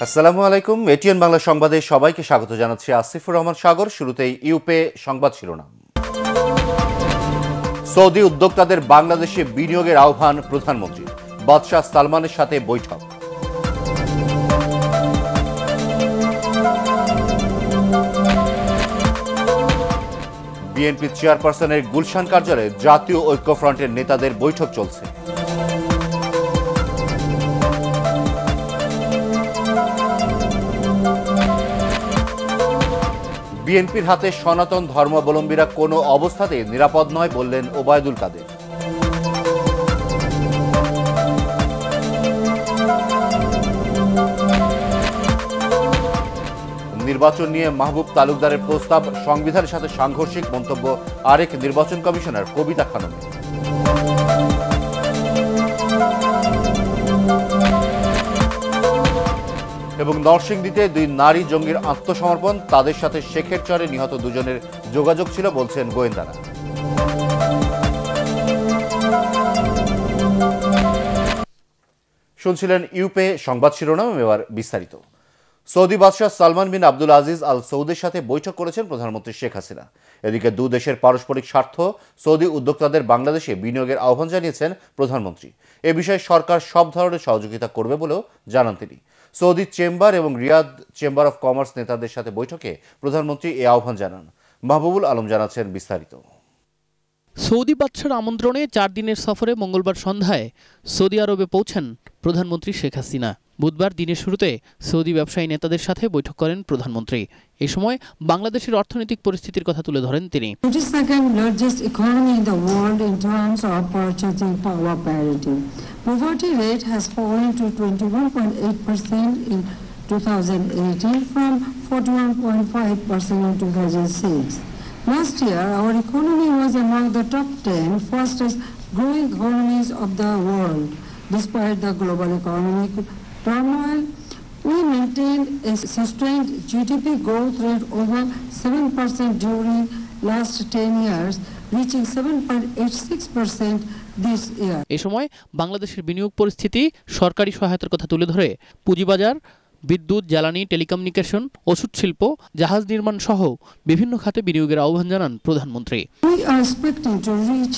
আসসালামু আলাইকুম। এটিএন বাংলা সংবাদে সবাইকে স্বাগত জানাচ্ছি আসিফুর রহমান সাগর। শুরুতেই ইউপে সংবাদ শিরোনাম। সৌদি উদ্যোক্তাদের বাংলাদেশে বিনিয়োগের আহ্বান প্রধানমন্ত্রী। বাদশাহ সালমানের সাথে বৈঠক। বিএনপি চেয়ারপারসনের গুলশান কার্যালয়ে জাতীয় ঐক্যফ্রন্টের নেতাদের বৈঠক চলছে। বিএনপির হাতে সনাতন ধর্মাবলম্বীরা কোনো অবস্থাতেই নিরাপদ নয় বললেন ওবায়দুল কাদের। নির্বাচন নিয়ে মাহবুব তালুকদারের প্রস্তাব সংবিধানের সাথে সাংঘর্ষিক মন্তব্য আরেক নির্বাচন কমিশনার কবিতা খানমের। এবং নরসিংদীতে দুই নারী জঙ্গির আত্মসমর্পণ, তাদের সাথে শেখের চরে নিহত দুজনের যোগাযোগ ছিল বলছেন গোয়েন্দারা। শুনছিলেন ইউপে সংবাদ শিরোনাম, এবার বিস্তারিত। সৌদি বাদশাহ সালমান বিন আব্দুল আজিজ আল সৌদের সাথে বৈঠক করেছেন প্রধানমন্ত্রী শেখ হাসিনা। এদিকে দু দেশের পারস্পরিক স্বার্থ, সৌদি উদ্যোক্তাদের বাংলাদেশে বিনিয়োগের আহ্বান জানিয়েছেন প্রধানমন্ত্রী। এ বিষয়ে সরকার সব ধরনের সহযোগিতা করবে বলেও জানান তিনি। সৌদি চেম্বার এবং রিয়াদ চেম্বার অফ কমার্স নেতাদের সাথে বৈঠকে প্রধানমন্ত্রী এ আহ্বান জানান। মাহবুবুল আলম জানাচ্ছেন বিস্তারিত। সৌদি বাদশার আমন্ত্রণে 4 দিনের সফরে মঙ্গলবার সন্ধ্যায় সৌদি আরবে পৌঁছেন প্রধানমন্ত্রী শেখ হাসিনা। বুধবার দিনের শুরুতে সৌদি ব্যবসায়ী নেতাদের সাথে বৈঠক করেন প্রধানমন্ত্রী। এই সময় বাংলাদেশের অর্থনৈতিক পরিস্থিতির কথা তুলে ধরেন তিনি। Poverty rate has fallen to 21.8% in 2018 from 41.5% in 2006. Last year, our economy was among the top 10 fastest growing economies of the world. Despite the global economic turmoil, we maintained a sustained GDP growth rate over 7% during last 10 years, reaching 7.86% this year. এই সময় বাংলাদেশের বিনিয়োগ পরিস্থিতি, সরকারি সহায়তার কথা তুলে ধরে পুঁজিবাজার, বিদ্যুৎ, জ্বালানি, টেলিকমিউনিকেশন, ওষুধ শিল্প, জাহাজ নির্মাণ সহ বিভিন্ন খাতে বিনিয়োগের আহ্বান জানান প্রধানমন্ত্রী। We are expecting to reach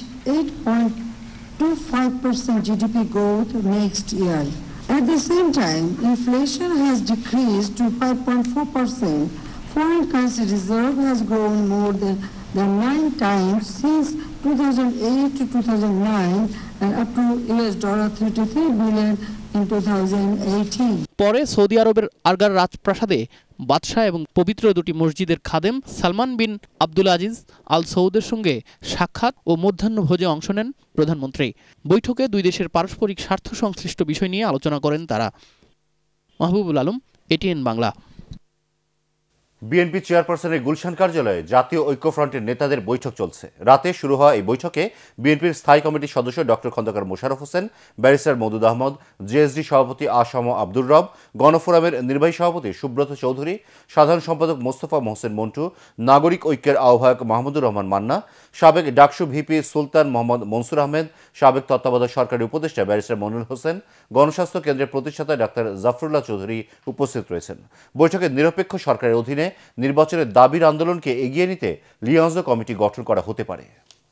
8.25% GDP growth next year. At the same time, inflation has decreased to 5.4%. Foreign currency reserve has grown more than 9 times since 2008 to 2009 and up to $33 billion in 2018. পরে Saudi আরবের আরগার রাজপ্রাসাদে বাদশাহ এবং পবিত্র দুটি মসজিদের খাদেম সালমান বিন আব্দুল আজিজ আল সৌদের সঙ্গে সাক্ষাৎ ও মধ্যাহ্নভোজে অংশ নেন প্রধানমন্ত্রী। বৈঠকে দুই দেশের পারস্পরিক স্বার্থ সংশ্লিষ্ট বিষয় নিয়ে আলোচনা করেন তারা। মাহবুবুল আলম, এটিএন বাংলা। বিএনপি চেয়ারপারসনের গুলশান কার্যালয়ে জাতীয় ঐক্যফ্রন্টের নেতাদের বৈঠক চলছে। রাতে শুরু হওয়া এই বৈঠকে বিএনপির স্থায়ী কমিটির সদস্য doctor Khandaker Mosharraf Hossain, barrister Moudud Ahmed, JSD সভাপতি আসম আব্দুর রব, গণফোরামের নির্বাহী সভাপতি সুব্রত চৌধুরী, সাধারণ সম্পাদক মোস্তফা মোহসেন মন্টু, নাগরিক ঐক্যের আহ্বায়ক মাহমুদুর রহমান মান্না, সাবেক ডাকসু ভিপি সুলতান মোহাম্মদ মনসুর আহমেদ, সাবেক তত্ত্বাবধায়ক সরকারি উপদেষ্টা ব্যারিস্টার মনিরুল হোসেন, গণস্বাস্থ্য কেন্দ্রের প্রতিষ্ঠাতা ডাক্তার জাফরুল্লাহ চৌধুরী উপস্থিত রয়েছেন। বৈঠকে নিরপেক্ষ সরকারের অধীনে নির্বাচনের দাবির আন্দোলনকে এগিয়ে নিতে লিয়াজো কমিটি গঠন করা হতে পারে।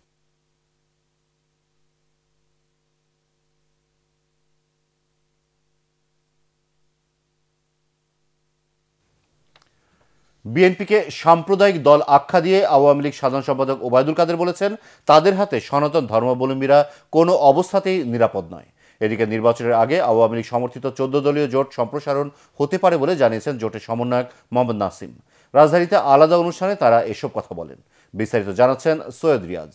বিএনপিকে সাম্প্রদায়িক দল আখ্যা দিয়ে আওয়ামী লীগ সাধারণ সম্পাদক ওবায়দুল কাদের বলেছেন, তাদের হাতে সনাতন ধর্মাবলম্বীরা কোনো অবস্থাতেই নিরাপদ নয়। এদিকে নির্বাচনের আগে আওয়ামী লীগ সমর্থিত 14 দলীয় জোট সম্প্রসারণ হতে পারে বলে জানিয়েছেন জোটের সমন্বয়ক মোহাম্মদ নাসিম। রাজধানীতে আলাদা অনুষ্ঠানে তারা এসব কথা বলেন। বিস্তারিত জানাচ্ছেন সৈয়দ রিয়াজ।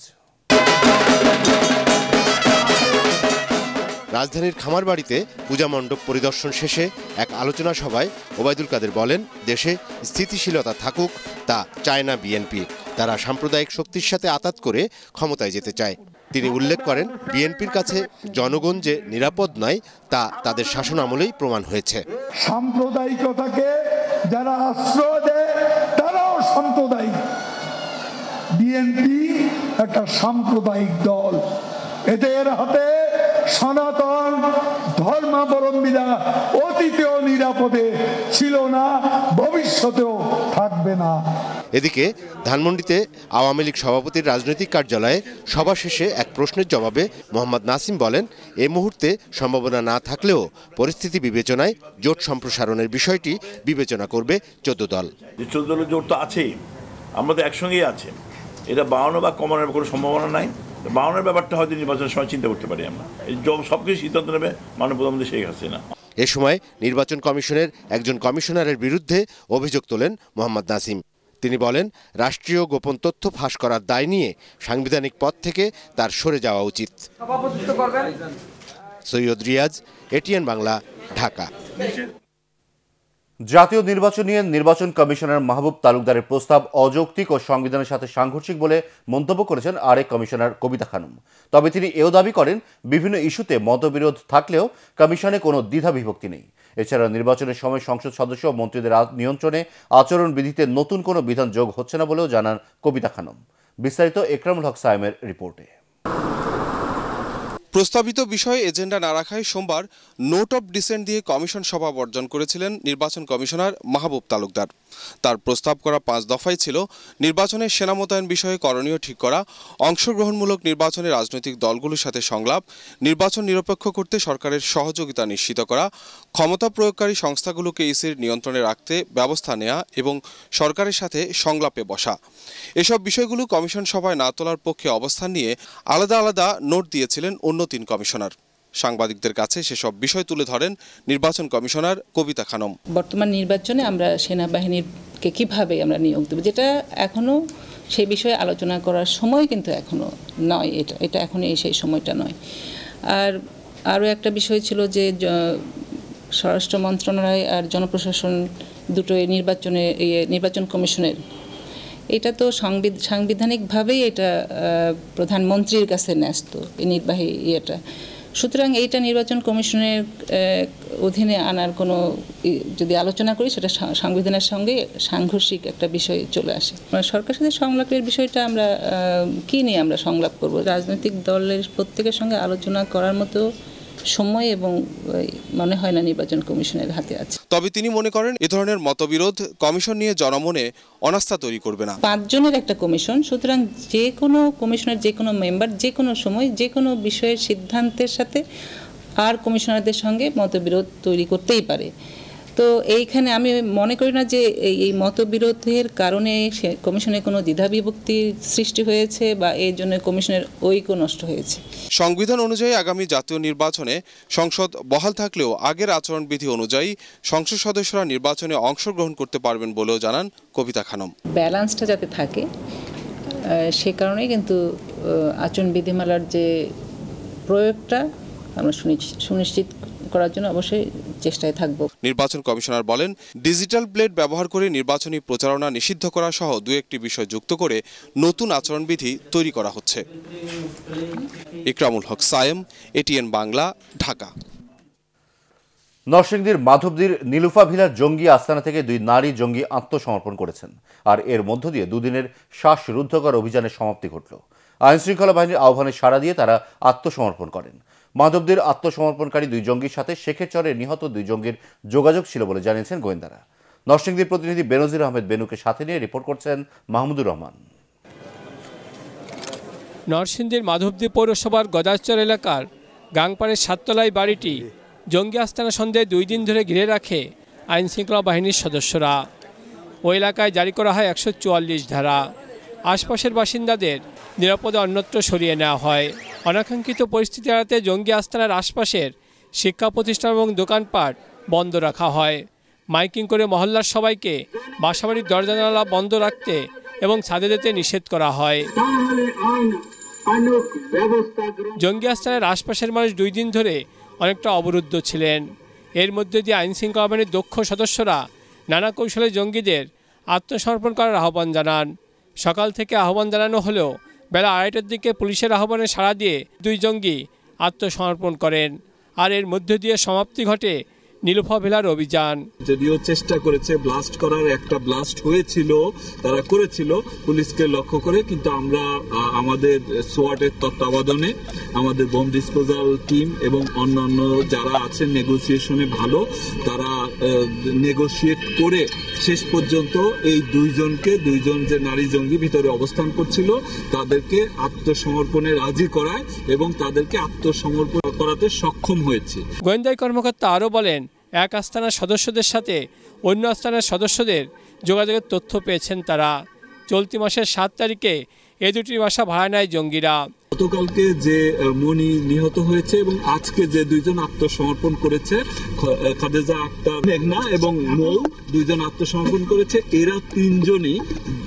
রাজধানীর খামারবাড়িতে পূজা মণ্ডপ পরিদর্শন শেষে এক আলোচনা সভায় ওবায়দুল কাদের বলেন, দেশে স্থিতিশীলতা থাকুক, তা চায় না বিএনপি। তারা সাম্প্রদায়িক শক্তির সাথে আঁতাত করে ক্ষমতায় যেতে চায়। তিনি উল্লেখ করেন, বিএনপির কাছে জনগণ যে নিরাপদ নয় তা তাদের শাসন আমলেই প্রমাণ হয়েছে। সাম্প্রদায়িকতাকে যারা আশ্রয় দেয় তারাও সাম্প্রদায়িক। বিএনপি একটা সাম্প্রদায়িক দল, এদের হাতে সনাতন ধর্মাবলম্বীরা অতীতেও নিরাপদে ছিল না, ভবিষ্যতেও থাকবে না। এদিকে ধানমন্ডিতে আওয়ামী লীগ সভাপতির রাজনৈতিক কার্যালয়ে সভা শেষে এক প্রশ্নের জবাবে মোহাম্মদ নাসিম বলেন, এই মুহূর্তে সম্ভাবনা না থাকলেও পরিস্থিতি বিবেচনায় জোট সম্প্রসারণের বিষয়টি বিবেচনা করবে 14 দল। 14 দলের জোট তো আছেই, আমাদের একসঙ্গেই আছে, এটা বাড়ানো বা কমানোর কোনো সম্ভাবনা নাই। বাড়ানোর ব্যাপারটা হয়তো নির্বাচনের সময় চিন্তা করতে পারি আমরা, সবকিছু সিদ্ধান্ত নেবে মাননীয় প্রধানমন্ত্রী শেখ হাসিনা। এ সময় নির্বাচন কমিশনের একজন কমিশনারের বিরুদ্ধে অভিযোগ তোলেন মোহাম্মদ নাসিম। তিনি বলেন, রাষ্ট্রীয় গোপন তথ্য ফাঁস করার দায় নিয়ে সাংবিধানিক পদ থেকে তার সরে যাওয়া উচিত। সৈয়দ রিয়াজ, এটিএন বাংলা, ঢাকা। জাতীয় নির্বাচন নিয়ে নির্বাচন কমিশনার মাহবুব তালুকদারের প্রস্তাব অযৌক্তিক ও সংবিধানের সাথে সাংঘর্ষিক বলে মন্তব্য করেছেন আরেক কমিশনার কবিতা খানম। তবে তিনি এও দাবি করেন, বিভিন্ন ইস্যুতে মতবিরোধ থাকলেও কমিশনে কোনো দ্বিধা বিভক্তি নেই। এছাড়া নির্বাচনের সময় সংসদ সদস্য ও মন্ত্রীদের নিয়ন্ত্রণে আচরণবিধিতে নতুন কোনো বিধান যোগ হচ্ছে না বলেও জানান কবিতা খানম। বিস্তারিত একরামুল হক সায়েমের রিপোর্টে। প্রস্তাবিত বিষয়ে এজেন্ডা না রাখায় সোমবার নোট অফ ডিসেন্ট দিয়ে কমিশন সভা বর্জন করেছিলেন নির্বাচন কমিশনার মাহবুব তালুকদার। তার প্রস্তাব করা 5 দফাই ছিল নির্বাচনের সেনা মোতায়েন বিষয়ে করণীয় ঠিক করা, অংশগ্রহণমূলক নির্বাচনে রাজনৈতিক দলগুলোর সাথে সংলাপ, নির্বাচন নিরপেক্ষ করতে সরকারের সহযোগিতা নিশ্চিত করা, ক্ষমতা প্রয়োগকারী সংস্থাগুলোকে ইসির নিয়ন্ত্রণে রাখতে ব্যবস্থা নেওয়া এবং সরকারের সাথে সংলাপে বসা। এসব বিষয়গুলো কমিশন সভায় না তোলার পক্ষে অবস্থান নিয়ে আলাদা আলাদা নোট দিয়েছিলেন অন্য 3 কমিশনার। সাংবাদিকদের কাছে সেসব বিষয় তুলে ধরেন নির্বাচন কমিশনার কবিতা খানম। বর্তমান নির্বাচনে আমরা সেনাবাহিনীকে কিভাবে আমরা নিয়োগ দেব, যেটা এখনো সেই বিষয়ে আলোচনা করার সময় কিন্তু এখনো নয়, এটা এখনই সেই সময়টা নয়। আর আরও একটা বিষয় ছিল যে স্বরাষ্ট্র মন্ত্রণালয় আর জনপ্রশাসন দুটোই নির্বাচন কমিশনের, এটা তো সাংবিধানিকভাবেই এটা প্রধানমন্ত্রীর কাছে ন্যস্ত, এই নির্বাহী ইয়েটা। সুতরাং এইটা নির্বাচন কমিশনের অধীনে আনার কোনো যদি আলোচনা করি, সেটা সংবিধানের সঙ্গে সাংঘর্ষিক একটা বিষয় চলে আসে। সরকারের সাথে সংলাপের বিষয়টা আমরা কী নিয়ে আমরা সংলাপ করব? রাজনৈতিক দলের প্রত্যেকের সঙ্গে আলোচনা করার মতো সময় এবং মনে হয় না নির্বাচন কমিশনের হাতে আছে। তবে তিনি মনে করেন এ ধরনের মতবিরোধ কমিশন নিয়ে জনমনে অনাস্থা তৈরি করবে না। 5 জনের একটা কমিশন, সুতরাং যে কোনো কমিশনের যে কোনো মেম্বার যে কোনো সময় যে কোনো বিষয়ের সিদ্ধান্তের সাথে আর কমিশনারদের সঙ্গে মতবিরোধ তৈরি করতেই পারে। তো এইখানে আমি মনে করি না যে এই মতবিরোধের কারণে কমিশনে কোনো দ্বিধা বিভক্তি সৃষ্টি হয়েছে বা এর জন্য কমিশনের ঐক্য নষ্ট হয়েছে। সংবিধান অনুযায়ী আগামী জাতীয় নির্বাচনে সংসদ বহাল থাকলেও আগের আচরণবিধি অনুযায়ী সংসদ সদস্যরা নির্বাচনে অংশগ্রহণ করতে পারবেন বলেও জানান কবিতা খানম। ব্যালেন্সটা যাতে থাকে সে কারণেই কিন্তু আচরণ বিধিমালার যে প্রয়োগটা আমরা সুনিশ্চিত করার জন্য অবশ্যই চেষ্টায় থাকব। নির্বাচন কমিশনার বলেন, ডিজিটাল প্লেট ব্যবহার করে নির্বাচনী প্রচারণা নিষিদ্ধ করা সহ 2-1টি বিষয় যুক্ত করে নতুন আচরণবিধি তৈরি করা হচ্ছে। ইকরামুল হক সায়েম, এটিএন বাংলা, ঢাকা। নরসিংদীর মাধবদীর নীলুফা ভিলার জঙ্গি আস্তানা থেকে 2 নারী জঙ্গি আত্মসমর্পণ করেছেন। আর এর মধ্য দিয়ে 2 দিনের শ্বাসরুদ্ধকর অভিযানের সমাপ্তি ঘটল। আইনশৃঙ্খলা বাহিনীর আহ্বানে সাড়া দিয়ে তারা আত্মসমর্পণ করেন। মাধবদীর আত্মসমর্পণকারী 2 জঙ্গির সাথে শেখের চরে নিহত 2 জঙ্গির যোগাযোগ ছিল বলে জানিয়েছেন গোয়েন্দারা। নরসিংদীর প্রতিনিধি বেনজির আহমেদ বেনুকে সাথে নিয়ে রিপোর্ট করছেন মাহমুদুর রহমান। নরসিংদীর মাধবদী পৌরসভার গদাচর এলাকার গাংপাড়ের 7তলায় বাড়িটি জঙ্গি আস্তানা সন্দেহে 2 দিন ধরে ঘিরে রাখে আইনশৃঙ্খলা বাহিনীর সদস্যরা। ওই এলাকায় জারি করা হয় 144 ধারা। আশপাশের বাসিন্দাদের নিরাপদে অন্যত্র সরিয়ে নেওয়া হয়। অনাকাঙ্ক্ষিত পরিস্থিতি এড়াতে জঙ্গি আস্তানার আশপাশের শিক্ষা প্রতিষ্ঠান এবং দোকানপাট বন্ধ রাখা হয়। মাইকিং করে মহল্লার সবাইকে বাসাবাড়ির দরজা জানালা বন্ধ রাখতে এবং ছাদে যেতে নিষেধ করা হয়। জঙ্গি আস্তানার আশপাশের মানুষ 2 দিন ধরে অনেকটা অবরুদ্ধ ছিলেন। এর মধ্যে দিয়ে আইনশৃঙ্খলা বাহিনীর দক্ষ সদস্যরা নানা কৌশলে জঙ্গিদের আত্মসমর্পণ করার আহ্বান জানান। সকাল থেকে আহ্বান জানানো হলেও বেলা 2:30টার দিকে পুলিশের আহ্বানে সাড়া দিয়ে 2 জঙ্গি আত্মসমর্পণ করেন। আর এর মধ্য দিয়ে সমাপ্তি ঘটে নীলুফা ভিলার অভিযান। যদিও চেষ্টা করেছে ব্লাস্ট করার, একটা ব্লাস্ট হয়েছিল, তারা করেছিল পুলিশকে লক্ষ্য করে, কিন্তু আমরা আমাদের সোয়াটের তত্ত্বাবধানে আমাদের বোম ডিসপোজাল টিম এবং অন্যান্য যারা আছেন নেগোসিয়েশনে ভালো, তারা নেগোশিয়েট করে শেষ পর্যন্ত এই দুইজন যে নারী জঙ্গি ভিতরে অবস্থান করছিল তাদেরকে আত্মসমর্পণে রাজি করায় এবং তাদেরকে আত্মসমর্পণ করাতে সক্ষম হয়েছে। গোয়েন্দা কর্মকর্তা আরও বলেন, এক আস্তানার সদস্যদের সাথে অন্য আস্তানার সদস্যদের যোগাযোগের তথ্য পেয়েছেন তারা। চলতি মাসের 7 তারিখে এই দুটির বাসা ভাড়া নেয় জঙ্গিরা। গতকালকে যে মনি নিহত হয়েছে এবং আজকে যে দুইজন আত্মসমর্পণ করেছে, খাদেজা আক্তার মেঘনা এবং মৌ, দুইজন আত্মসমর্পণ করেছে। এরা তিনজনই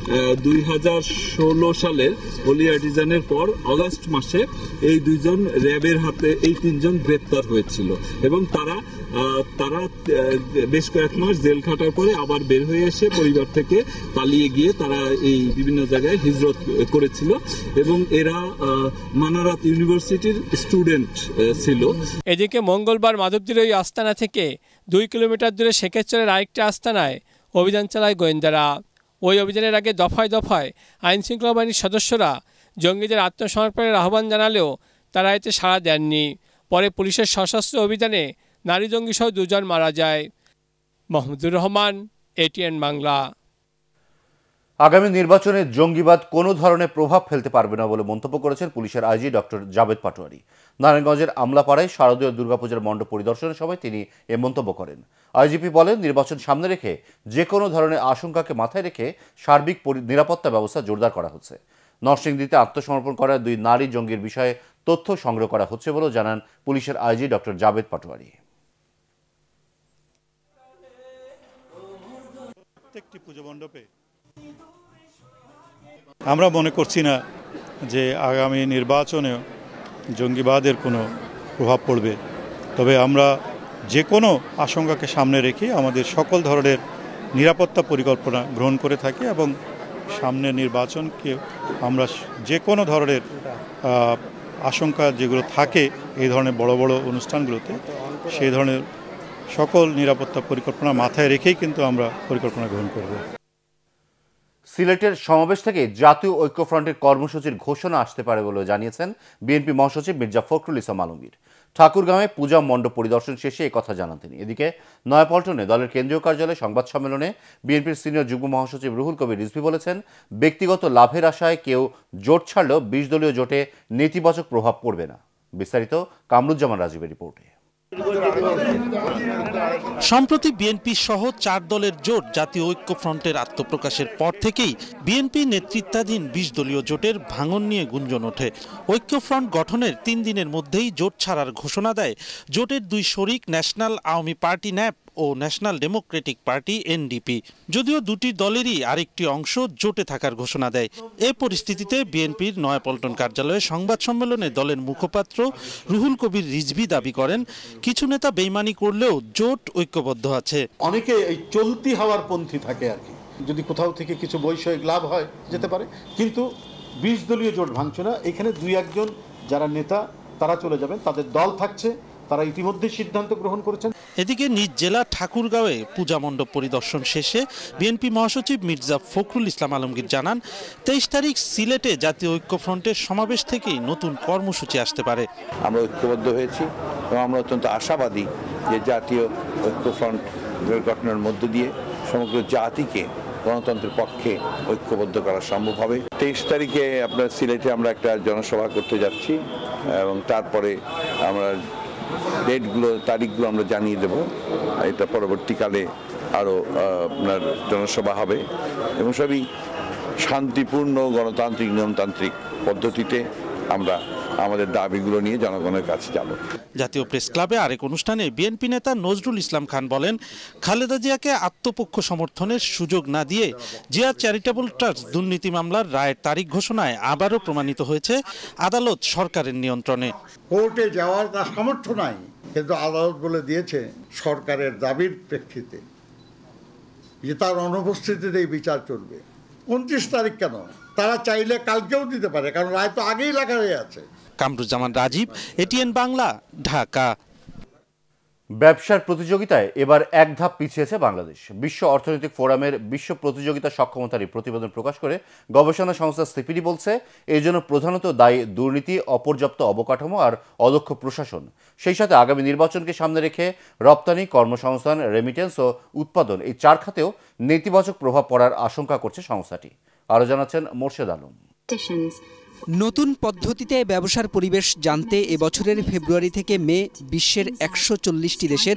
2016 সালের হোলি আর্টিজানের পর অগাস্ট মাসে এই দুইজন র্যাবের হাতে এই তিনজন গ্রেপ্তার হয়েছিল এবং তারা বেশ কয়েক মাস জেল খাটার পরে আবার বের হয়ে এসে পরিবার থেকে পালিয়ে গিয়ে তারা এই বিভিন্ন জায়গায় হিজরত করেছিল এবং এরা মানারাত ইউনিভার্সিটির স্টুডেন্ট ছিল। এদিকে মঙ্গলবার মাধবদীর ওই আস্তানা থেকে 2 কিলোমিটার দূরে শেখেরচরের আরেকটা আস্তানায় অভিযান চালায় গোয়েন্দারা। ওই অভিযানের আগে দফায় দফায় আইনশৃঙ্খলা বাহিনীর সদস্যরা জঙ্গিদের আত্মসমর্পণের আহ্বান জানালেও তারা এতে সাড়া দেননি। পরে পুলিশের সশস্ত্র অভিযানে নারী জঙ্গিসহ 2 জন মারা যায়। মাহমুদুর রহমান, ATN বাংলা। আগামী নির্বাচনে জঙ্গিবাদ কোনো ধরনের প্রভাব ফেলতে পারবে না বলে মন্তব্য করেছেন পুলিশের আইজি ডক্টর জাবেদ পাটোয়ারি। নারায়ণগঞ্জের আমলাপাড়ায় শারদীয় দুর্গাপূজার মণ্ডপ পরিদর্শনের সময় তিনি এ মন্তব্য করেন। আইজিপি বলেন, নির্বাচন সামনে রেখে যে কোনো ধরনের আশঙ্কাকে মাথায় রেখে সার্বিক নিরাপত্তা ব্যবস্থা জোরদার করা হচ্ছে। নরসিংদীতে আত্মসমর্পণ করা 2 নারী জঙ্গির বিষয়ে তথ্য সংগ্রহ করা হচ্ছে বলেও জানান পুলিশের আইজি ডক্টর জাবেদ পাটোয়ারি। প্রত্যেকটি পুজো মণ্ডপে আমরা মনে করছি না যে আগামী নির্বাচনে জঙ্গিবাদের কোনো প্রভাব পড়বে, তবে আমরা যে কোনো আশঙ্কাকে সামনে রেখে আমাদের সকল ধরনের নিরাপত্তা পরিকল্পনা গ্রহণ করে থাকি এবং সামনের নির্বাচনকে আমরা যে কোনো ধরনের আশঙ্কা যেগুলো থাকে এই ধরনের বড় বড় অনুষ্ঠানগুলোতে সেই ধরনের সকল নিরাপত্তা পরিকল্পনা মাথায় রেখেই কিন্তু আমরা পরিকল্পনা গ্রহণ করব। সিলেটের সমাবেশ থেকে জাতীয় ঐক্যফ্রন্টের কর্মসূচির ঘোষণা আসতে পারে বলে জানিয়েছেন বিএনপি মহাসচিব মির্জা ফখরুল ইসলাম আলমগীর। ঠাকুরগাঁওয়ে পূজা মণ্ডপ পরিদর্শন শেষে একথা জানান তিনি। এদিকে নয়াপল্টনে দলের কেন্দ্রীয় কার্যালয়ে সংবাদ সম্মেলনে বিএনপির সিনিয়র যুগ্ম মহাসচিব রুহুল কবির রিজভী বলেছেন, ব্যক্তিগত লাভের আশায় কেউ জোট ছাড়লেও 20 দলীয় জোটে নেতিবাচক প্রভাব পড়বে না। বিস্তারিত কামরুজ্জামান রাজীবের রিপোর্টে। সম্প্রতি বিএনপি সহ 4 দলের জোট জাতীয় ঐক্যফ্রন্টের আত্মপ্রকাশের পর থেকেই বিএনপি নেতৃত্বাধীন 20 দলীয় জোটের ভাঙন নিয়ে গুঞ্জন ওঠে। ঐক্যফ্রন্ট গঠনের 3 দিনের মধ্যেই জোট ছাড়ার ঘোষণা দেয় জোটের 2 শরিক ন্যাশনাল আওয়ামী পার্টি ন্যাপ ও ন্যাশনাল ডেমোক্রেটিক পার্টি NDP। যদিও দুটি দলেরই আরেকটি অংশ জোটে থাকার ঘোষণা দেয়। এ পরিস্থিতিতে বিএনপির নয়াপল্টন কার্যালয়ে সংবাদ সম্মেলনে দলের মুখপাত্র রুহুল কবির রিজভী দাবি করেন, কিছু নেতা বেইমানি করলেও জোট ঐক্যবদ্ধ আছে। অনেকে এই চলতি হওয়ার পন্থী থাকে আর কি, যদি কোথাও থেকে কিছু বৈষয়িক লাভ হয় যেতে পারে, কিন্তু 20 দলীয় জোট ভাঙছে না। এখানে 2-1 জন যারা নেতা তারা চলে যাবেন, তাদের দল থাকছে, তারা ইতিমধ্যে সিদ্ধান্ত গ্রহণ করেছেন। এদিকে নিজ জেলা ঠাকুরগাঁওয়ে পূজা মণ্ডপ পরিদর্শন শেষে বিএনপি মহাসচিব মির্জা ফখরুল ইসলাম আলমগীর জানান, 23 তারিখ সিলেটে জাতীয় ঐক্যফ্রন্টের সমাবেশ থেকেই নতুন কর্মসূচি আসতে পারে। আমরা ঐক্যবদ্ধ হয়েছি এবং আমরা অত্যন্ত আশাবাদী যে জাতীয় ঐক্যফ্রন্ট গঠনের মধ্য দিয়ে সমগ্র জাতিকে গণতন্ত্রের পক্ষে ঐক্যবদ্ধ করা সম্ভব হবে। 23 তারিখে আপনার সিলেটে আমরা একটা জনসভা করতে যাচ্ছি এবং তারপরে আমরা তারিখগুলো আমরা জানিয়ে দেব। এটা পরবর্তীকালে আরও আপনার জনসভা হবে এবং সবই শান্তিপূর্ণ গণতান্ত্রিক নিয়মতান্ত্রিক পদ্ধতিতে আমরা আমাদের দাবিগুলো নিয়ে জনগণের কাছে যাব। জাতীয় প্রেস ক্লাবে আরেক অনুষ্ঠানে বিএনপি নেতা নজরুল ইসলাম খান বলেন, খালেদা জিয়াকে আত্মপক্ষ সমর্থনের সুযোগ না দিয়ে জিয়া চ্যারিটেবল ট্রাস্ট দুর্নীতি মামলার রায়ের তারিখ ঘোষণায় আবারও প্রমাণিত হয়েছে আদালত সরকারের নিয়ন্ত্রণে। কোর্টে যাওয়ার তার সামর্থ্য নাই, কিন্তু আদালত বলে দিয়েছে সরকারের দাবির প্রেক্ষিতে যে তার অনুপস্থিতিতেই বিচার চলবে। 29 তারিখ কেন, তারা চাইলে কালকেও দিতে পারে, কারণ রায় তো আগেই লেখা হয়ে আছে। কামরুজ্জামান রাজীব, ATN বাংলা, ঢাকা। ব্যবসার প্রতিযোগিতায় এবার এক ধাপ পিছিয়েছে বাংলাদেশ। বিশ্ব অর্থনৈতিক ফোরামের বিশ্ব প্রতিযোগিতা সক্ষমতার প্রতিবেদন প্রকাশ করে গবেষণা সংস্থা সিপিডি বলছে, এই জন্য প্রধানত দায়ী দুর্নীতি, অপর্যাপ্ত অবকাঠামো আর অদক্ষ প্রশাসন। সেই সাথে আগামী নির্বাচনকে সামনে রেখে রপ্তানি, কর্মসংস্থান, রেমিটেন্স ও উৎপাদন এই 4 খাতেও নেতিবাচক প্রভাব পড়ার আশঙ্কা করছে সংস্থাটি। আরও জানাচ্ছেন মোর্শেদ আলম। নতুন পদ্ধতিতে ব্যবসার পরিবেশ জানতে এবছরের ফেব্রুয়ারি থেকে মে বিশ্বের 140টি দেশের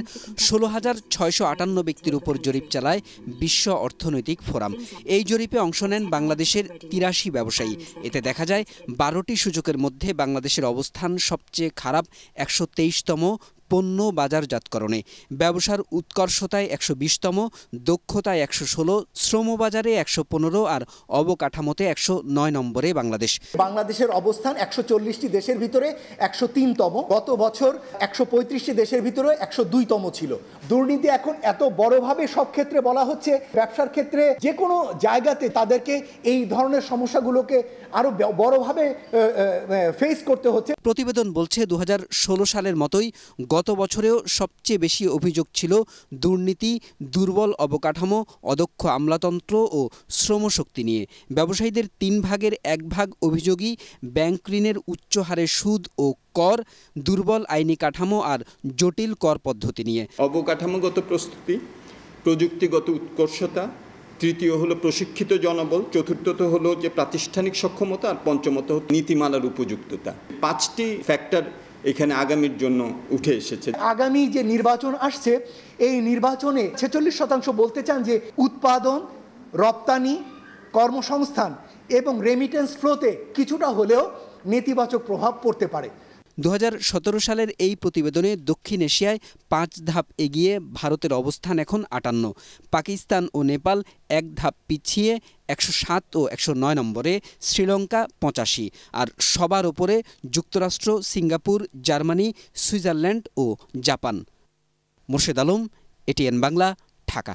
16,658 ব্যক্তির উপর জরিপ চালায় বিশ্ব অর্থনৈতিক ফোরাম। এই জরিপে অংশ নেন বাংলাদেশের 83 ব্যবসায়ী। এতে দেখা যায় 12টি সূচকের মধ্যে বাংলাদেশের অবস্থান সবচেয়ে খারাপ 123তম পণ্য বাজারজাতকরণে, ব্যবসার উৎকর্ষতায় 120তম, দক্ষতায় 116, শ্রমবাজারে 115 আর অবকাঠামোতে 109 নম্বরে বাংলাদেশ। বাংলাদেশের অবস্থান 140টি দেশের ভিতরে 103তম, গত বছর 135টি দেশের ভিতরে 102তম ছিল। দুর্নীতি এখন এত বড়ভাবে সব ক্ষেত্রে বলা হচ্ছে, ব্যবসার ক্ষেত্রে যে কোনো জায়গাতে তাদেরকে এই ধরনের সমস্যাগুলোকে আরো বড়ভাবে ফেস করতে হচ্ছে। প্রতিবেদন বলছে 2016 সালের মতোই গত বছরেও সবচেয়ে বেশি অভিযোগ ছিল দুর্নীতি, দুর্বল অবকাঠামো, অদক্ষ আমলাতন্ত্র ও শ্রমশক্তি নিয়ে। ব্যবসায়ীদের 3 ভাগের 1 ভাগ অভিযোগই ব্যাংক ঋণের উচ্চ হারে সুদ ও কর, দুর্বল আইনি কাঠামো আর জটিল কর পদ্ধতি নিয়ে। অবকাঠামোগত প্রস্তুতি, প্রযুক্তিগত উৎকর্ষতা, তৃতীয় হলো প্রশিক্ষিত জনবল, চতুর্থত হলো যে প্রাতিষ্ঠানিক সক্ষমতা, আর পঞ্চমত নীতিমালার উপযুক্ততা। 5টি ফ্যাক্টর এখানে আগামীর জন্য উঠে এসেছে। আগামী যে নির্বাচন আসছে, এই নির্বাচনে 46% বলতে চান যে উৎপাদন, রপ্তানি, কর্মসংস্থান এবং রেমিটেন্স ফ্লোতে কিছুটা হলেও নেতিবাচক প্রভাব পড়তে পারে। 2017 সালের এই প্রতিবেদনে দক্ষিণ এশিয়ায় 5 ধাপ এগিয়ে ভারতের অবস্থান এখন 58, পাকিস্তান ও নেপাল 1 ধাপ পিছিয়ে 107 ও 109 নম্বরে, শ্রীলঙ্কা 85, আর সবার ওপরে যুক্তরাষ্ট্র, সিঙ্গাপুর, জার্মানি, সুইজারল্যান্ড ও জাপান। মোর্শেদ আলম, এটিএন বাংলা, ঢাকা।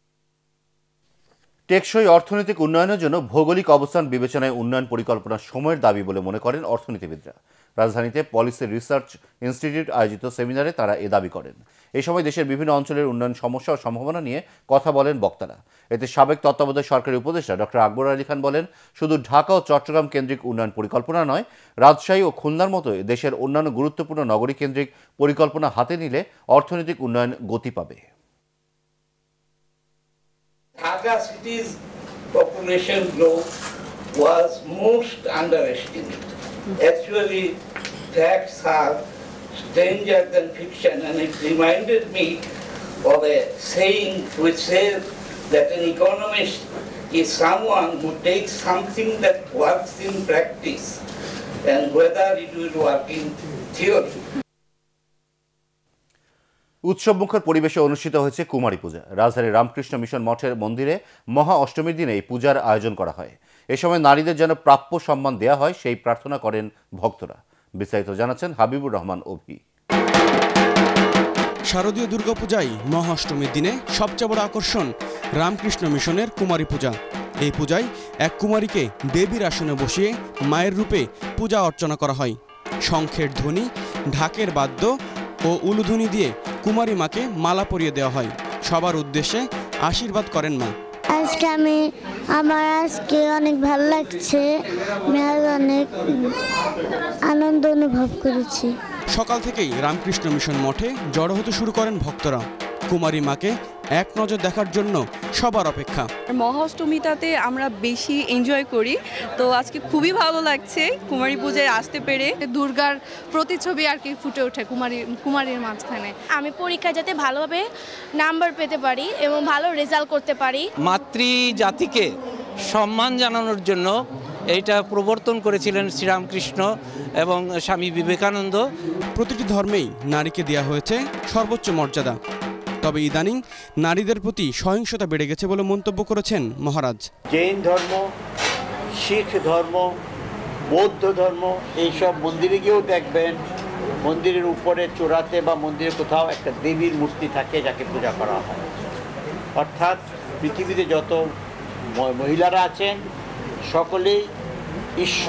টেকসই অর্থনৈতিক উন্নয়নের জন্য ভৌগোলিক অবস্থান বিবেচনায় উন্নয়ন পরিকল্পনা সময়ের দাবি বলে মনে করেন অর্থনীতিবিদরা। রাজধানীতে পলিসি রিসার্চ ইনস্টিটিউট আয়োজিত সেমিনারে তারা এ দাবি করেন। এই সময় দেশের বিভিন্ন অঞ্চলের উন্নয়ন সমস্যা ও সম্ভাবনা নিয়ে কথা বলেন বক্তারা। এতে সাবেক তত্ত্বাবধায়ক সরকারি উপদেষ্টা ডক্টর আকবর আলী খান বলেন, শুধু ঢাকা ও চট্টগ্রাম কেন্দ্রিক উন্নয়ন পরিকল্পনা নয়, রাজশাহী ও খুলনার মতো দেশের অন্যান্য গুরুত্বপূর্ণ নগরী কেন্দ্রিক পরিকল্পনা হাতে নিলে অর্থনৈতিক উন্নয়ন গতি পাবে। Dhaka city's population growth was most underestimated. Actually, facts are stranger than fiction, and it reminded me of a saying which says that an economist is someone who takes something that works in practice and whether it will work in theory. উৎসবমুখর পরিবেশে অনুষ্ঠিত হয়েছে কুমারী পূজা। রাজধানীর Ramakrishna mission মঠের মন্দিরে মহা অষ্টমীর দিনে এই পূজার আয়োজন করা হয়। এ সময় নারীদের যেন প্রাপ্য সম্মান দেয়া হয় সেই প্রার্থনা করেন ভক্তরা। বিস্তারিত জানাচ্ছেন হাবিবুর রহমান অভি। শারদীয় দুর্গাপূজায় মহা অষ্টমীর দিনে সবচেয়ে বড় আকর্ষণ রামকৃষ্ণ মিশনের কুমারী পূজা। এই পূজায় এক কুমারীকে দেবীর আসনে বসিয়ে মায়ের রূপে পূজা অর্চনা করা হয়। শঙ্খের ধ্বনি, ঢাকের বাদ্য ও উলুধ্বনি দিয়ে কুমারী মাকে মালা পরিয়ে দেওয়া হয়। সবার উদ্দেশ্যে আশীর্বাদ করেন মা। আমার আজকে অনেক ভালো লাগছে, আমি অনেক আনন্দ অনুভব করেছি। সকাল থেকেই রামকৃষ্ণ মিশন মঠে জড়ো হতে শুরু করেন ভক্তরা। কুমারী মাকে এক নজর দেখার জন্য সবার অপেক্ষা। মহাষ্টমীটাতে আমরা বেশি এনজয় করি, তো আজকে খুবই ভালো লাগছে কুমারী পূজায় আসতে পেরে। দুর্গার প্রতিছবি আর কি ফুটে ওঠে কুমারীর মাঝখানে। আমি পরীক্ষা যাতে ভালোভাবে নাম্বার পেতে পারি এবং ভালো রেজাল্ট করতে পারি। মাতৃজাতিকে সম্মান জানানোর জন্য এইটা প্রবর্তন করেছিলেন শ্রীরামকৃষ্ণ এবং স্বামী বিবেকানন্দ। প্রতিটি ধর্মেই নারীকে দেওয়া হয়েছে সর্বোচ্চ মর্যাদা, তবে ইদানিং নারীদের প্রতি সহিংসতা বেড়ে গেছে বলে মন্তব্য করেছেন মহারাজ। জৈন ধর্ম, শিখ ধর্ম, বৌদ্ধ ধর্ম, এইসব মন্দিরে গিয়েও দেখবেন মন্দিরের উপরে চূড়াতে বা মন্দিরে কোথাও একটা দেবীর মূর্তি থাকে যাকে পূজা করা হয়। অর্থাৎ পৃথিবীতে যত মহিলারা আছেন সকলেই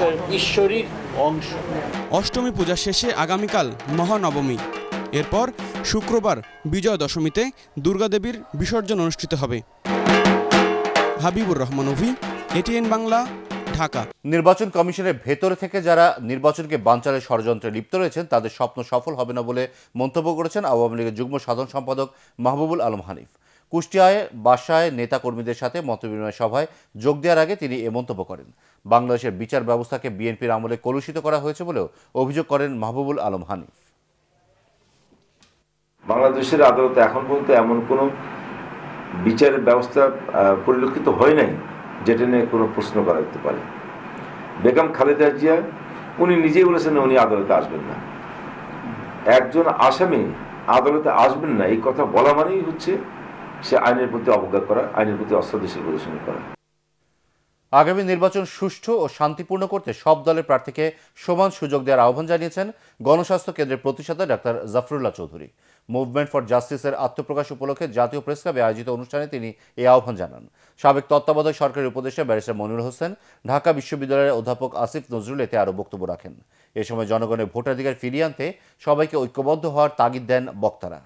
ঈশ্বরীর অংশ। অষ্টমী পূজা শেষে আগামীকাল মহানবমী, এরপর শুক্রবার বিজয়া দশমীতে দুর্গাদেবীর বিসর্জন অনুষ্ঠিত হবে। হাবিবুর রহমান অভি, এটিএন বাংলা, ঢাকা। নির্বাচন কমিশনের ভেতরে থেকে যারা নির্বাচনকে বানচালের ষড়যন্ত্রে লিপ্ত রয়েছেন তাদের স্বপ্ন সফল হবে না বলে মন্তব্য করেছেন আওয়ামী লীগের যুগ্ম সাধারণ সম্পাদক মাহবুবুল আলম হানিফ। কুষ্টিয়ায় বাসায় নেতাকর্মীদের সাথে মতবিনিময় সভায় যোগ দেওয়ার আগে তিনি এ মন্তব্য করেন। বাংলাদেশের বিচার ব্যবস্থাকে বিএনপির আমলে কলুষিত করা হয়েছে বলেও অভিযোগ করেন মাহবুবুল আলম হানিফ। বাংলাদেশের আদালতে এখন পর্যন্ত এমন কোনো বিচারের ব্যবস্থা পরিলক্ষিত হয় নাই যেটা নিয়ে কোনো প্রশ্ন করা যেতে পারে। বেগম খালেদা জিয়া উনি নিজেই বলেছেন উনি আদালতে আসবেন না। একজন আসামি আদালতে আসবেন না এই কথা বলা মানেই হচ্ছে সে আইনের প্রতি অবজ্ঞা করা, আইনের প্রতি অশ্রদ্ধাশীল প্রদর্শন করা। আগামী নির্বাচন সুষ্ঠু ও শান্তিপূর্ণ করতে সব দলের প্রার্থীকে সমান সুযোগ দেওয়ার আহ্বান জানিয়েছেন গণস্বাস্থ্য কেন্দ্রের প্রতিষ্ঠাতা ডাক্তার জাফরুল্লাহ চৌধুরী। মুভমেন্ট ফর জাস্টিসের আত্মপ্রকাশ উপলক্ষে জাতীয় প্রেস ক্লাবে আয়োজিত অনুষ্ঠানে তিনি এই আহ্বান জানান। সাবেক তত্ত্বাবধায়ক সরকারের উপদেষ্টা ব্যারিস্টার মনিরুল হোসেন, ঢাকা বিশ্ববিদ্যালয়ের অধ্যাপক আসিফ নজরুল এতে আরও বক্তব্য রাখেন। এ সময় জনগণের ভোটাধিকার ফিরিয়ে আনতে সবাইকে ঐক্যবদ্ধ হওয়ার তাগিদ দেন বক্তারা।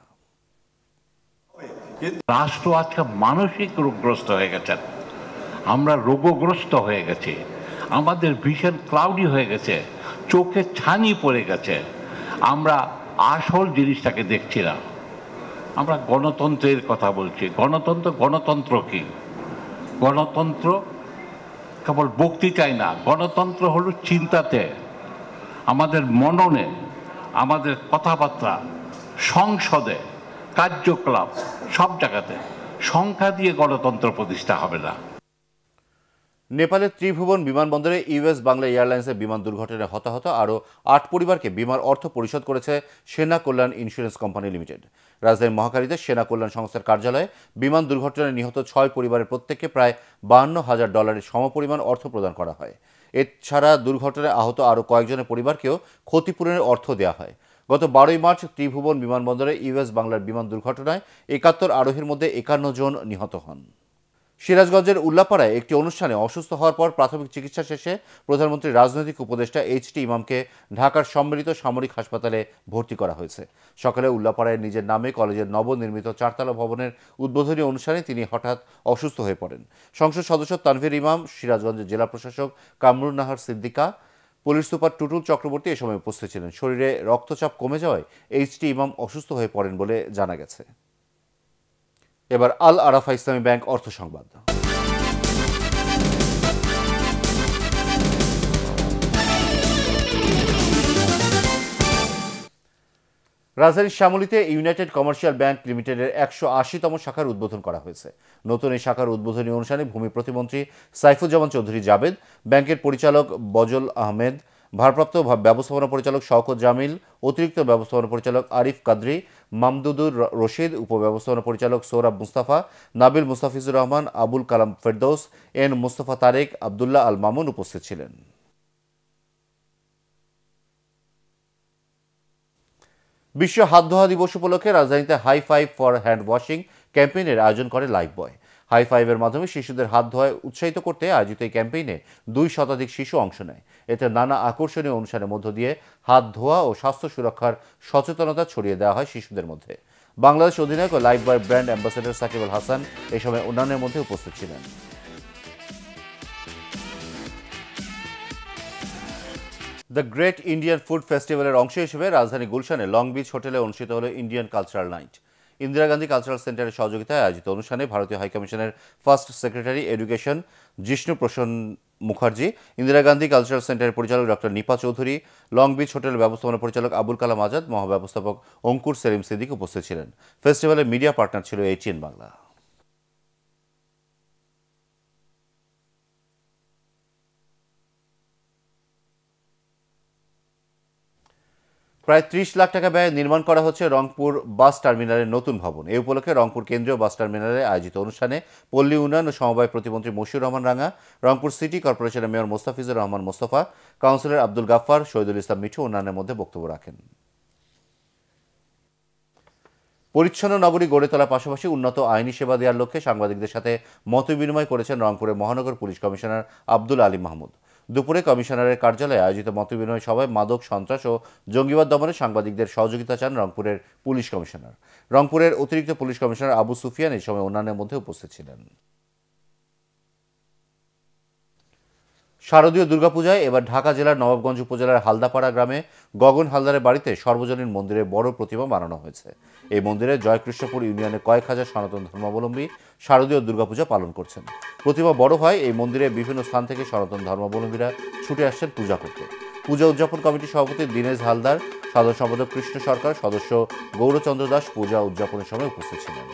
রাষ্ট্র আজকে মানসিক রোগগ্রস্ত হয়ে গেছেন, আমরা রোগগ্রস্ত হয়ে গেছি, আমাদের ভীষণ ক্লাউডি হয়ে গেছে, চোখে ছানি পড়ে গেছে, আমরা আসল জিনিসটাকে দেখছি না। আমরা গণতন্ত্রের কথা বলছি। গণতন্ত্র কি? গণতন্ত্র কেবল বক্তৃতায় না, গণতন্ত্র হলো চিন্তাতে, আমাদের মননে, আমাদের কথাবার্তা, সংসদে, কার্যকলাপ, সব জায়গাতে। সংখ্যা দিয়ে গণতন্ত্র প্রতিষ্ঠা হবে না। নেপালের ত্রিভুবন বিমানবন্দরে ইউএস বাংলা এয়ারলাইন্সের বিমান দুর্ঘটনায় হতাহত আরও ৮ পরিবারকে বিমার অর্থ পরিশোধ করেছে সেনা কল্যাণ ইন্স্যুরেন্স কোম্পানি লিমিটেড। রাজধানীর মহাখালীতে সেনা কল্যাণ সংস্থার কার্যালয়ে বিমান দুর্ঘটনায় নিহত ৬ পরিবারের প্রত্যেককে প্রায় $৫২,০০০ সমপরিমাণ অর্থ প্রদান করা হয়। এছাড়া দুর্ঘটনায় আহত আরও কয়েকজনের পরিবারকেও ক্ষতিপূরণের অর্থ দেওয়া হয়। গত ১২ মার্চ ত্রিভুবন বিমানবন্দরে ইউএস বাংলার বিমান দুর্ঘটনায় ৭১ আরোহীর মধ্যে ৫১ জন নিহত হন। সিরাজগঞ্জের উল্লাপাড়ায় একটি অনুষ্ঠানে অসুস্থ হওয়ার পর প্রাথমিক চিকিৎসা শেষে প্রধানমন্ত্রীর রাজনৈতিক উপদেষ্টা এইচ.টি. ইমামকে ঢাকার সম্মিলিত সামরিক হাসপাতালে ভর্তি করা হয়েছে। সকালে উল্লাপাড়ায় নিজের নামে কলেজের নবনির্মিত ৪তলা ভবনের উদ্বোধনী অনুষ্ঠানে তিনি হঠাৎ অসুস্থ হয়ে পড়েন। সংসদ সদস্য তানভীর ইমাম, সিরাজগঞ্জের জেলা প্রশাসক কামরুন নাহার সিদ্দিকা, পুলিশ সুপার টুটুল চক্রবর্তী এ সময় উপস্থিত ছিলেন। শরীরে রক্তচাপ কমে যাওয়ায় এইচ.টি. ইমাম অসুস্থ হয়ে পড়েন বলে জানা গেছে। এবার আল আরাফা ইসলামী ব্যাংক অর্থ সংবাদ। রাজধানীর শ্যামলীতে ইউনাইটেড কমার্শিয়াল ব্যাংক লিমিটেডের ১৮০তম শাখার উদ্বোধন করা হয়েছে। নতুন এই শাখার উদ্বোধনী অনুষ্ঠানে ভূমি প্রতিমন্ত্রী সাইফুজ্জামান চৌধুরী জাবেদ, ব্যাংকের পরিচালক বজল আহমেদ, ভারপ্রাপ্ত ব্যবস্থাপনা পরিচালক শওকত জামিল, অতিরিক্ত ব্যবস্থাপনা পরিচালক আরিফ কাদরি, মামদুদুর রশিদ, উপব্যবস্থাপনা পরিচালক সৌরভ মুস্তাফা, নাবিল মুস্তাফিজুর রহমান, আবুল কালাম ফেরদৌস, এন মুস্তফা তারেক, আবদুল্লাহ আল মামুন উপস্থিত ছিলেন। বিশ্ব হাত ধোয়া দিবস উপলক্ষে রাজধানীতে high five for hand washing ক্যাম্পেইনের আয়োজন করে লাইফ বয়। হাই ফাইভের মাধ্যমে শিশুদের হাত ধোয়ায় উৎসাহিত করতে আয়োজিত এই ক্যাম্পেইনে ২ শতাধিক শিশু অংশ নেয়। এতে নানা আকর্ষণীয় অনুষ্ঠানের মধ্য দিয়ে হাত ধোয়া ও স্বাস্থ্য সুরক্ষার সচেতনতা ছড়িয়ে দেওয়া হয় শিশুদের মধ্যে। বাংলাদেশ অধিনায়ক ও Lifebuoy brand ambassador Shakib Al Hasan এই সময় অন্যান্যের মধ্যে উপস্থিত ছিলেন। দ্য গ্রেট ইন্ডিয়ান ফুড ফেস্টিভ্যালের অংশ হিসেবে রাজধানী গুলশানে লং বিচ হোটেলে অনুষ্ঠিত হল Indian cultural night. Indira Gandhi cultural সেন্টারের সহযোগিতায় আয়োজিত অনুষ্ঠানে ভারতীয় হাইকমিশনের first secretary education Jishnu Prasanna Mukherjee, Indira Gandhi cultural সেন্টারের পরিচালক doctor Nipa Chowdhury, Long Beach hotel ব্যবস্থাপনা পরিচালক আবুল কালাম আজাদ, মহাব্যবস্থাপক অঙ্কুর সেলিম সিদ্দিক উপস্থিত ছিলেন। ফেস্টিভ্যালের মিডিয়া পার্টনার ছিল এটিএন বাংলা। প্রায় ৩০ লাখ টাকা ব্যয়ে নির্মাণ করা হচ্ছে রংপুর বাস টার্মিনালের নতুন ভবন। এই উপলক্ষে রংপুর কেন্দ্রীয় বাস টার্মিনালে আয়োজিত অনুষ্ঠানে পল্লী উন্নয়ন ও সমবায় প্রতিমন্ত্রী মশিউর রহমান রাঙা, রংপুর সিটি কর্পোরেশনের মেয়র মোস্তাফিজুর রহমান মোস্তফা, কাউন্সিলর আব্দুল গাফফার, শহীদুল ইসলাম মিঠু অন্যান্যের মধ্যে বক্তব্য রাখেন। পরিচ্ছন্ন নগরী গড়ে তোলার পাশাপাশি উন্নত আইনি সেবা দেওয়ার লক্ষ্যে সাংবাদিকদের সাথে মতবিনিময় করেছেন রংপুরের মহানগর পুলিশ কমিশনার আব্দুল আলী মাহমুদ। দুপুরে কমিশনারের কার্যালয়ে আয়োজিত মতবিনিময় সভায় মাদক, সন্ত্রাস ও জঙ্গিবাদ দমনে সাংবাদিকদের সহযোগিতা চান রংপুরের পুলিশ কমিশনার। রংপুরের অতিরিক্ত পুলিশ কমিশনার আবু সুফিয়ান এই সময় অন্যান্যের মধ্যে উপস্থিত ছিলেন। শারদীয় দুর্গাপূজায় এবার ঢাকা জেলার নবাবগঞ্জ উপজেলার হালদাপাড়া গ্রামে গগন হালদারের বাড়িতে সর্বজনীন মন্দিরের বড় প্রতিমা বানানো হয়েছে। এই মন্দিরে জয়কৃষ্ণপুর ইউনিয়নের কয়েক হাজার সনাতন ধর্মাবলম্বী শারদীয় দুর্গাপূজা পালন করছেন। প্রতিমা বড় হয় এই মন্দিরে বিভিন্ন স্থান থেকে সনাতন ধর্মাবলম্বীরা ছুটে আসছেন পূজা করতে। পূজা উদযাপন কমিটির সভাপতি দীনেশ হালদার, সাধারণ সম্পাদক কৃষ্ণ সরকার, সদস্য গৌরচন্দ্র দাস পূজা উদযাপনের সময় উপস্থিত ছিলেন।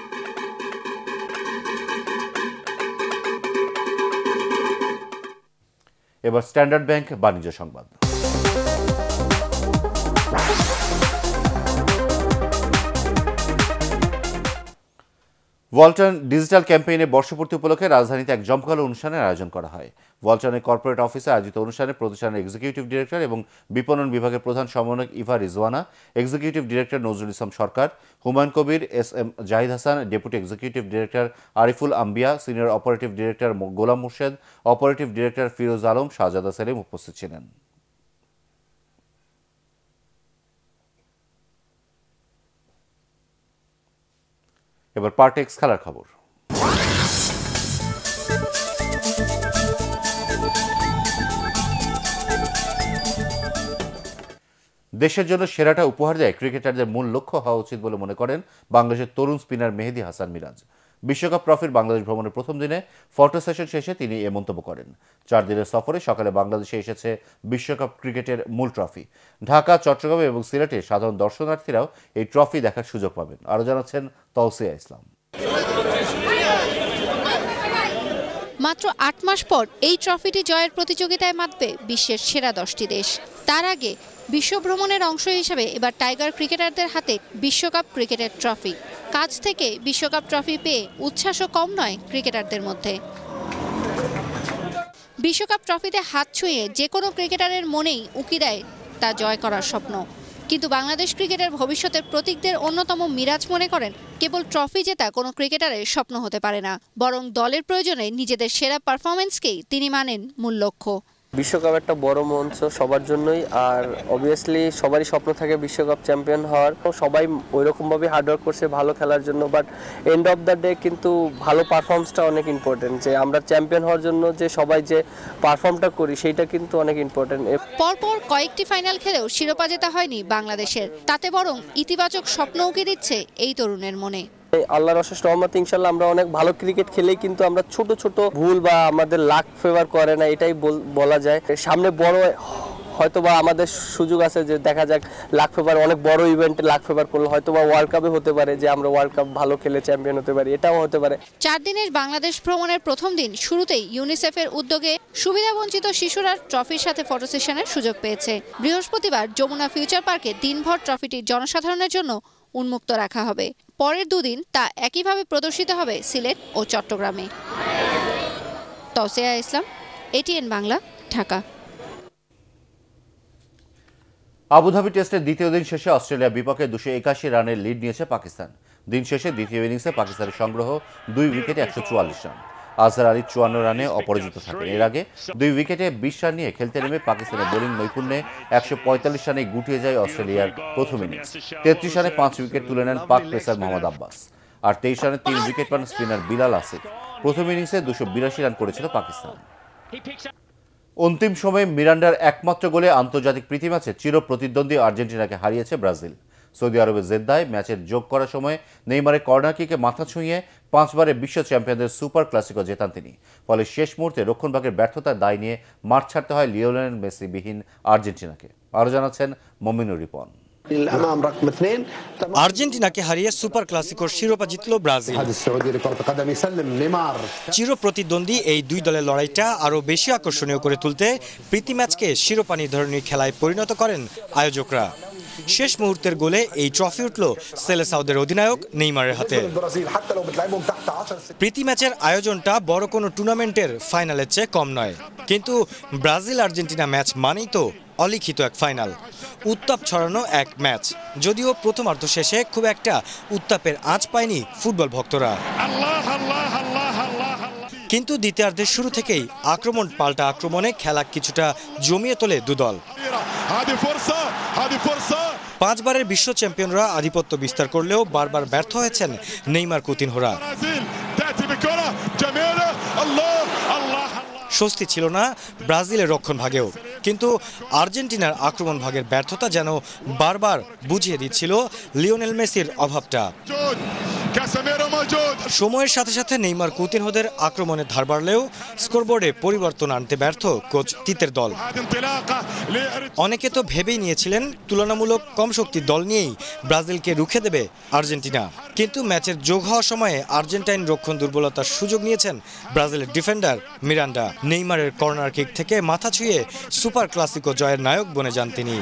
এবার স্ট্যান্ডার্ড ব্যাংক বাণিজ্য সংবাদ। ওয়ালটন ডিজিটাল ক্যাম্পেইনে বর্ষপূর্তি উপলক্ষে রাজধানীতে এক জমকালো অনুষ্ঠানের আয়োজন করা হয়। ওয়ালটনের কর্পোরেট অফিসে আয়োজিত অনুষ্ঠানে প্রতিষ্ঠানের এক্সিকিউটিভ ডিরেক্টর এবং বিপণন বিভাগের প্রধান সমন্বয়ক Eva Rizwana, executive director Nazrul Islam Sarkar, Humayun Kabir, S M. Zahid Hasan, deputy executive director Ariful Ambia, senior operative director Golam Murshed, operative director Firoz Alam, Shahzada Selim উপস্থিত ছিলেন। এবার পার্টেক্স খেলার খবর। দেশের জন্য সেরাটা উপহার দেয় ক্রিকেটারদের মূল লক্ষ্য হওয়া উচিত বলে মনে করেন বাংলাদেশের তরুণ স্পিনার মেহেদী হাসান মিরাজ। বিশ্বকাপ ট্রফির বাংলাদেশ ভ্রমণের প্রথম দিনে ফটো সেশন শেষে তিনি এ মন্তব্য করেন। 4 দিনের সফরে সকালে বাংলাদেশে এসেছে বিশ্বকাপ ক্রিকেটের মূল ট্রফি। ঢাকা, চট্টগ্রামে এবং সিলেটে সাধারণ দর্শনার্থীরাও এই ট্রফি দেখার সুযোগ পাবেন। আরও জানাচ্ছেন তৌসিয়া ইসলাম। মাত্র 8 মাস পর এই ট্রফিটি জয়ের প্রতিযোগিতায় মাতবে বিশ্বের সেরা 10টি দেশ। তার আগে বিশ্ব ভ্রমণের অংশ হিসেবে এবার টাইগার ক্রিকেটারদের হাতে বিশ্বকাপ ক্রিকেটের ট্রফি। কাছ থেকে বিশ্বকাপ ট্রফি পেয়ে উচ্ছ্বাসও কম নয় ক্রিকেটারদের মধ্যে। বিশ্বকাপ ট্রফিতে হাত ছুঁয়ে যে কোনো ক্রিকেটারের মনেই উকি দেয় তা জয় করার স্বপ্ন। কিন্তু বাংলাদেশ ক্রিকেটের ভবিষ্যতের প্রতীকদের অন্যতম মিরাজ মনে করেন কেবল ট্রফি জেতা কোনো ক্রিকেটারের স্বপ্ন হতে পারে না, বরং দলের প্রয়োজনে নিজেদের সেরা পারফরমেন্সকেই তিনি মানেন মূল লক্ষ্য। বিশ্বকাপ একটা বড় মঞ্চ সবার জন্যই, আর অবভিয়াসলি সবারই স্বপ্ন থাকে বিশ্বকাপ চ্যাম্পিয়ন হওয়ার। সবাই ওইরকমভাবে হার্ডওয়ার্ক করছে ভালো খেলার জন্য, but end of the day কিন্তু ভালো পারফরমেন্সটা অনেক ইম্পর্টেন্ট। যে আমরা চ্যাম্পিয়ন হওয়ার জন্য যে সবাই যে পারফর্মটা করি সেইটা কিন্তু অনেক ইম্পর্টেন্ট। পরপর কয়েকটি ফাইনাল খেলেও শিরোপা জেতা হয়নি বাংলাদেশের, তাতে বরং ইতিবাচক স্বপ্ন উকি দিচ্ছে এই তরুণের মনে। আল্লাহর অশেষ রহমতে ইনশাআল্লাহ আমরা অনেক ভালো ক্রিকেট খেলেই কিন্তু আমরা ছোট ছোট ভুল বা আমাদের লাক ফেভার করে না, এটাই বলা যায়। সামনে বড় হয়তোবা আমাদের সুযোগ আছে যে দেখা যাক লাক ফেভার অনেক বড় ইভেন্টে লাক ফেভার করলে হয়তোবা ওয়ার্ল্ড কাপে হতে পারে যে আমরা ওয়ার্ল্ড কাপ ভালো খেলে চ্যাম্পিয়ন হতে পারি, এটাও হতে পারে। 4 দিনের বাংলাদেশ ভ্রমণের প্রথম দিন শুরুতেই ইউনিসেফের উদ্যোগে সুবিধাবঞ্চিত শিশুরা ট্রফির সাথে ফটো সেশনের সুযোগ পেয়েছে। বৃহস্পতিবার যমুনা ফিউচার পার্কে দিনভর ট্রফিটি জনসাধারণের জন্য উন্মুক্ত রাখা হবে। পরের 2 দিন তা একইভাবে প্রদর্শিত হবে সিলেট ও চট্টগ্রামে। তৌসিয়া ইসলাম, এটিএন বাংলা, ঢাকা। আবুধাবি টেস্টের দ্বিতীয় দিন শেষে অস্ট্রেলিয়ার বিপক্ষে 281 রানের লিড নিয়েছে পাকিস্তান। দিন শেষে দ্বিতীয় ইনিংসে পাকিস্তানের সংগ্রহ 2 উইকেটে 144 রান। আজহার আলী 54 রানে অপরাজিত থাকেন। এর আগে 2 উইকেটে 20 রান নিয়ে খেলতে নেমে পাকিস্তানের বোলিং নৈপুণ্যে 145 রানে গুটিয়ে যায় অস্ট্রেলিয়ার প্রথম ইনিংস। 33 রানে 5 উইকেট তুলে নেন পাক পেসার মোহাম্মদ আব্বাস, আর 23 রানে 3 উইকেট পান স্পিনার বিলাল আসিফ। প্রথম ইনিংসে 282 রান করেছিল পাকিস্তান। অন্তিম সময়ে মিরান্ডার একমাত্র গোলে আন্তর্জাতিক প্রীতি ম্যাচে চির প্রতিদ্বন্দ্বী আর্জেন্টিনাকে হারিয়েছে ব্রাজিল। সৌদি আরবের জেদ্দায় ম্যাচের যোগ করার সময় নেইমারের কর্নার কিকে মাথা ছুঁয়ে 5 বারের বিশ্ব চ্যাম্পিয়নদের সুপার ক্লাসিকো জেতান তিনি। ফলে শেষ মুহূর্তে রক্ষণভাগের ব্যর্থতার দায় নিয়ে মাঠ ছাড়তে হয় লিওনেল মেসি বিহীন আর্জেন্টিনাকে। আরও জানাচ্ছেন মমিনুর রিপন। আর্জেন্টিনাকে হারিয়ে সুপার ক্লাসিকোর শিরোপা জিতল ব্রাজিল। চির প্রতিদ্বন্দ্বী এই দুই দলের লড়াইটা আরও বেশি আকর্ষণীয় করে তুলতে প্রীতি ম্যাচকে শিরোপা নির্ধারণী খেলায় পরিণত করেন আয়োজকরা। শেষ মুহূর্তের গোলে এই ট্রফি উঠল সেলেসাওদের অধিনায়ক নেইমারের হাতে। প্রীতি ম্যাচের আয়োজনটা বড় কোনো টুর্নামেন্টের ফাইনালের চেয়ে কম নয়, কিন্তু ব্রাজিল আর্জেন্টিনা ম্যাচ মানেই তো অলিখিত এক ফাইনাল, উত্তাপ ছড়ানো এক ম্যাচ। যদিও প্রথমার্ধ শেষে খুব একটা উত্তাপের আঁচ পায়নি ফুটবল ভক্তরা। কিন্তু দ্বিতীয়ার্ধের শুরু থেকেই আক্রমণ পাল্টা আক্রমণে খেলা কিছুটা জমিয়ে তোলে দুদল। 5 বারের বিশ্ব চ্যাম্পিয়নরা আধিপত্য বিস্তার করলেও বারবার ব্যর্থ হয়েছেন নেইমার কুতিনহোরা। স্বস্তি ছিল না ব্রাজিলের রক্ষণ ভাগেও, কিন্তু আর্জেন্টিনার আক্রমণ ভাগের ব্যর্থতা যেন বারবার বুঝিয়ে দিচ্ছিল লিওনেল মেসির অভাবটা। সময়ের সাথে সাথে নেইমার কুতিনহোদের আক্রমণের ধার বাড়লেও স্কোরবোর্ডে পরিবর্তন আনতে ব্যর্থ কোচ তিতের দল। অনেকে তো ভেবেই নিয়েছিলেন তুলনামূলক কম শক্তির দল নিয়েই ব্রাজিলকে রুখে দেবে আর্জেন্টিনা, কিন্তু ম্যাচের যোগ হওয়া সময়ে আর্জেন্টাইন রক্ষণ দুর্বলতার সুযোগ নিয়েছেন ব্রাজিলের ডিফেন্ডার মিরান্ডা। নেইমারের কর্নার কিক থেকে মাথা ছুঁয়ে সুপার ক্লাসিকো জয়ের নায়ক বনে যান তিনি।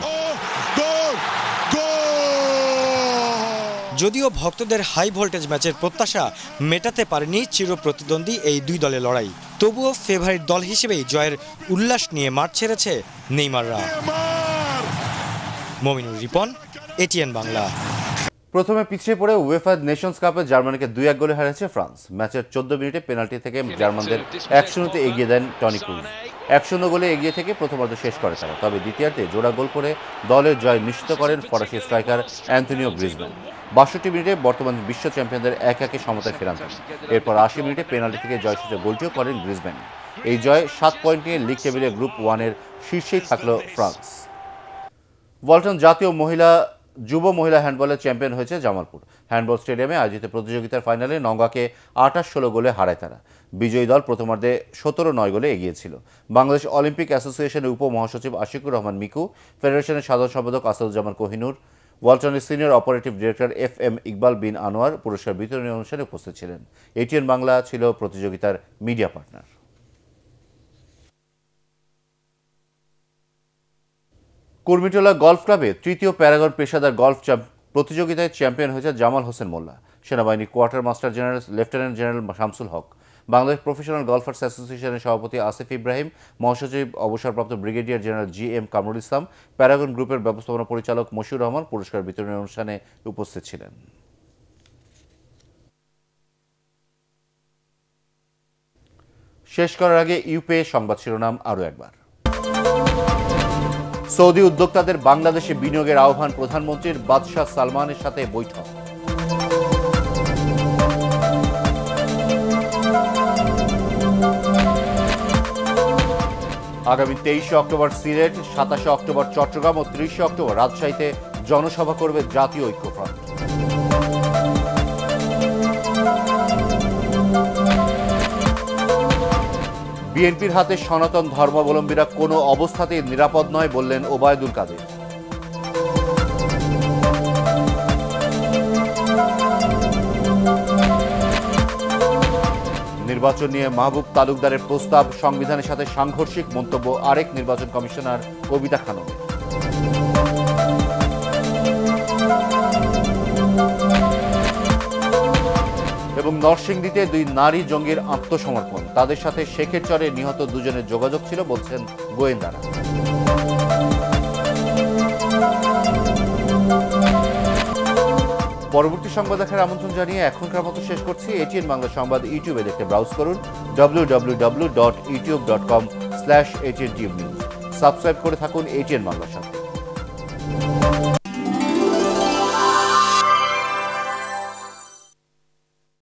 যদিও ভক্তদের হাই ভোল্টেজ ম্যাচের প্রত্যাশা মেটাতে পারেনি চিরপ্রতিদ্বন্দ্বী এই দুই দলের লড়াই, তবুও ফেভারিট দল হিসেবেই জয়ের উল্লাস নিয়ে মাঠ ছেড়েছে নেইমাররা। মমিনুর রিপন, এটিএন বাংলা। প্রথমে পিছিয়ে পড়ে উয়েফা নেশনস কাপে জার্মানিকে 2-1 গোলে হারিয়েছে ফ্রান্স। ম্যাচের 14 মিনিটে পেনাল্টি থেকে জার্মানদের 1-0-তে এগিয়ে দেন টনি ক্রুজ। 1-0 গোলে এগিয়ে থেকে প্রথমার্ধ শেষ করে তারা, তবে দ্বিতীয়ার্ধে জোড়া গোল করে দলের জয় নিশ্চিত করেন ফরাসি স্ট্রাইকার অ্যান্থনিও গ্রিজম্যান। 62 মিনিটে বর্তমান বিশ্ব চ্যাম্পিয়নদের 1-1 সমতায় ফেরান তিনি। এরপর 80 মিনিটে পেনাল্টি থেকে জয়সূচক গোলটিও করেন গ্রিজম্যান। এই জয় 7 পয়েন্ট নিয়ে লিগ টেবিলে গ্রুপ 1-এর শীর্ষেই থাকল ফ্রান্স। ওয়ালটন জাতীয় যুব মহিলা হ্যান্ডবলের চ্যাম্পিয়ন হয়েছে জামালপুর। হ্যান্ডবল স্টেডিয়ামে আয়োজিত প্রতিযোগিতার ফাইনালে নওগাঁকে 28-16 গোলে হারায় তারা। বিজয়ী দল প্রথমার্ধে 17-9 গোলে এগিয়েছিল। বাংলাদেশ অলিম্পিক অ্যাসোসিয়েশনের উপমহাসচিব আশিকুর রহমান মিকু, ফেডারেশনের সাধারণ সম্পাদক আসাদুজ্জামান কোহিনুর, ওয়ালটনের senior operative director FM Iqbal Bin Anwar পুরস্কার বিতরণী অনুষ্ঠানে উপস্থিত ছিলেন। এটিএন বাংলা ছিল প্রতিযোগিতার মিডিয়া পার্টনার। কুর্মিটোলা গলফ ক্লাবে তৃতীয় প্যারাগন পেশাদার গলফ প্রতিযোগিতায় চ্যাম্পিয়ন হয়েছে জামাল হোসেন মোল্লা। সেনাবাহিনী quarter master general lieutenant general Shamsul Haque, Bangladesh professional golfers অ্যাসোসিয়েশনের সভাপতি আসিফ ইব্রাহিম, মহাসচিব অবসরপ্রাপ্ত brigadier general GM Kamrul Islam, Paragon গ্রুপের ব্যবস্থাপনা পরিচালক মশিউর রহমান পুরস্কার বিতরণী অনুষ্ঠানে উপস্থিত ছিলেন। শেষ করার আগে ইউপে সংবাদ শিরোনাম আরও একবার। সৌদি উদ্যোক্তাদের বাংলাদেশে বিনিয়োগের আহ্বান প্রধানমন্ত্রীর, বাদশাহ সালমানের সাথে বৈঠক। আগামী 23শে অক্টোবর সিলেট, 27শে অক্টোবর চট্টগ্রাম ও 30শে অক্টোবর রাজশাহীতে জনসভা করবে জাতীয় ঐক্যফ্রন্ট। বিএনপির হাতে সনাতন ধর্মাবলম্বীরা কোনো অবস্থাতেই নিরাপদ নয় বললেন ওবায়দুল কাদের। নির্বাচন নিয়ে মাহবুব তালুকদারের প্রস্তাব সংবিধানের সাথে সাংঘর্ষিক মন্তব্য আরেক নির্বাচন কমিশনার কবিতা খানমের। এবং নরসিংদীতে 2 নারী জঙ্গির আত্মসমর্পণ, তাদের সাথে শেখের চরে নিহত 2 জনের যোগাযোগ ছিল বলছেন গোয়েন্দারা। পরবর্তী সংবাদ দেখার আমন্ত্রণ জানিয়ে এখনকার মতো শেষ করছি। এটিএন বাংলা সংবাদ ইউটিউবে দেখতে ব্রাউজ করুন www.youtube.com/ATNTube News। সাবস্ক্রাইব করে থাকুন এটিএন বাংলার সাথে।